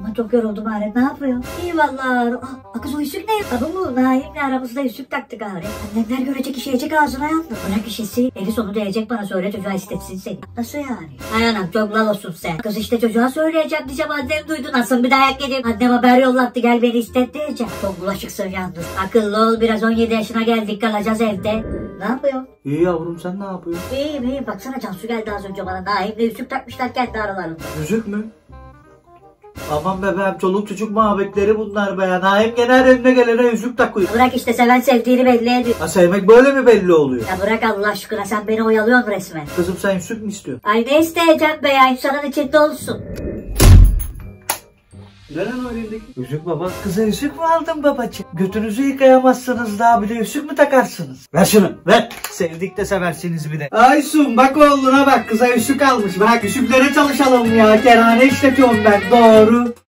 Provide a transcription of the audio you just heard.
Ama çok yoruldum Arif, ne yapıyor? İyi vallahi. Kız o yüzük ne? Abi bu Naim'le aramızda yüzük taktık gari. Annemler görecek, işeyecek, ağzına yandı. Bırak işesi, eli sonu değecek, bana söyle çocuğa istetsin seni. Nasıl yani? Ay anam çok lal olsun sen. Kız işte çocuğa söyleyeceğim diyeceğim, annem duydu nasıl bir dayak yedim. Annem haber yollattı, gel beni istet diyeceğim. Çok bulaşıksın yalnız. Akıllı ol biraz, 17 yaşına geldik, kalacağız evde. Ne yapıyor? İyi yavrum, sen ne yapıyorsun? İyiyim. Baksana Cansu geldi az önce bana. Naim'le yüzük takmışlar kendi aralarında. Yüzük mü? Aman bebeğim, çoluk çocuk muhabbetleri bunlar be ya. Naim gene her önüne gelene yüzük takıyor. Ya bırak işte, seven sevdiğini belli ediyor. Ha, sevmek böyle mi belli oluyor? Ya bırak Allah aşkına, sen beni oyalıyorsun resmen. Kızım sen yüzük mü istiyorsun? Ay ne isteyeceğim be ya, insanın içinde olsun. Neren öğrendik? Yüzük baba. Kıza yüzük mü aldın babacığım? Götünüzü yıkayamazsınız, daha bir de yüzük mü takarsınız? Ver şunu ver. Sevdik de seversiniz bir de. Aysun bak oğluna bak, kıza yüzük almış. Bırak yüzüklere çalışalım ya. Kerhane işletiyorum ben, doğru.